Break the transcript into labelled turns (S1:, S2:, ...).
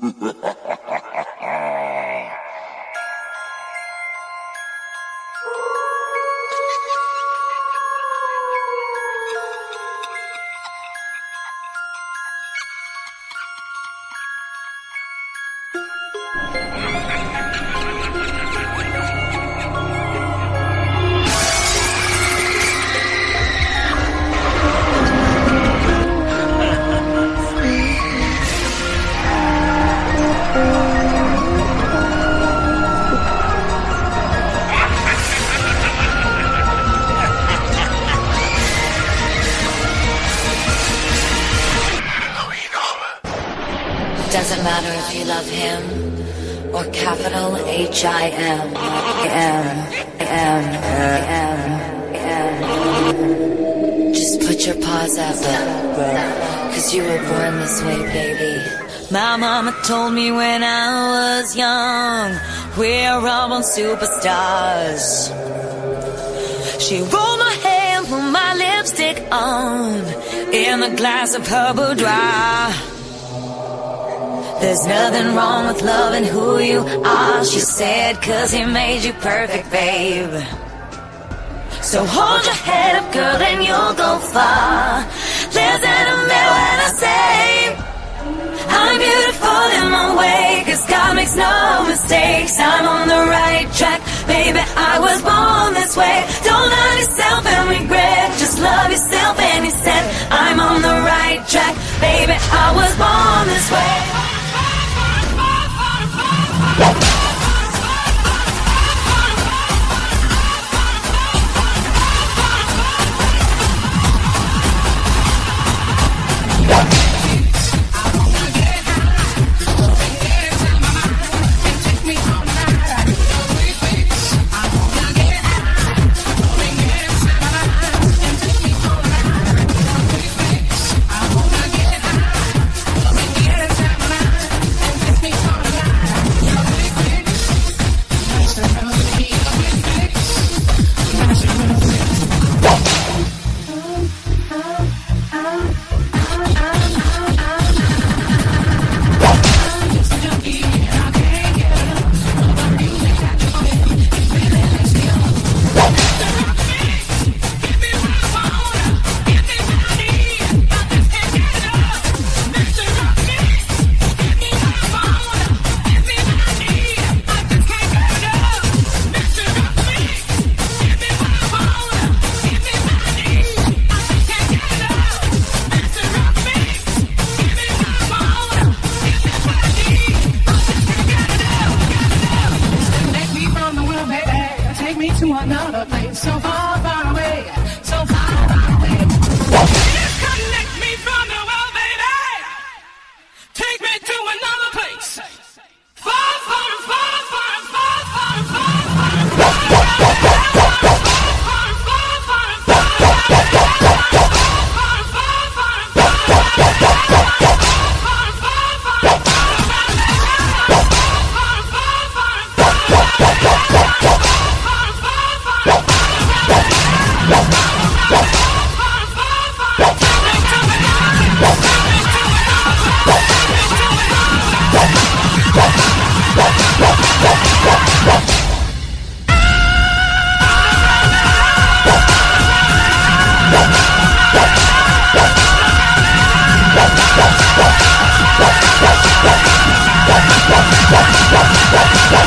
S1: Doesn't matter if you love him or capital H-I-M. Just put your paws up, 'cause you were born this way, baby. My mama told me when I was young, we're all born superstars. She rolled my hair, put my lipstick on, in a glass of her boudoir. There's nothing wrong with loving who you are, she said, 'cause he made you perfect, babe. So hold your head up, girl, and you'll go far. Listen to me when I say I'm beautiful in my way, 'cause God makes no mistakes. I'm on the right track, baby, I was born this way. Don't love yourself and regret, just love yourself. And he said I'm on the right track, baby, I was born this way.
S2: To another place so far, far away, so far, far away. Disconnect me from the world, baby. Take me to another place. Far, far, far, far, far, far, far, far,
S3: What?